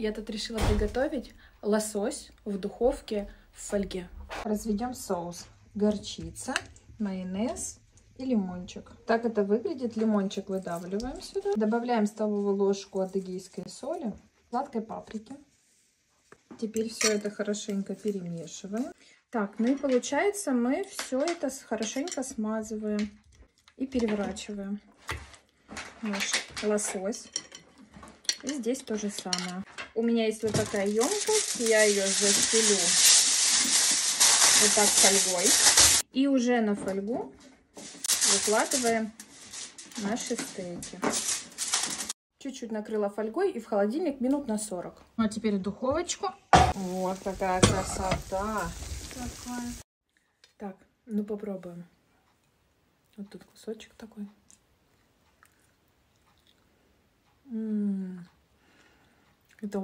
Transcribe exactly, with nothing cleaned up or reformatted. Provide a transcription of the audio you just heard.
Я тут решила приготовить лосось в духовке в фольге. Разведем соус. Горчица, майонез и лимончик. Так это выглядит. Лимончик выдавливаем сюда. Добавляем столовую ложку адыгейской соли, сладкой паприки. Теперь все это хорошенько перемешиваем. Так, ну и получается, мы все это хорошенько смазываем и переворачиваем наш лосось. И здесь то же самое. У меня есть вот такая емкость, я ее застелю вот так фольгой. И уже на фольгу выкладываем наши стейки. Чуть-чуть накрыла фольгой и в холодильник минут на сорок. Ну а теперь в духовочку. Вот какая красота. Такая. Так, ну попробуем. Вот тут кусочек такой. М-м-м.